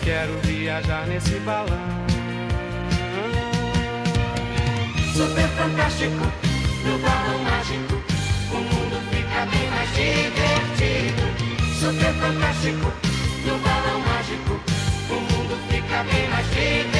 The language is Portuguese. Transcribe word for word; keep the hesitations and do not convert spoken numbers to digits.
quero viajar nesse balão. Super fantástico, no balão mágico, o mundo fica bem mais divertido. Super fantástico, no balão mágico, o mundo fica bem mais divertido.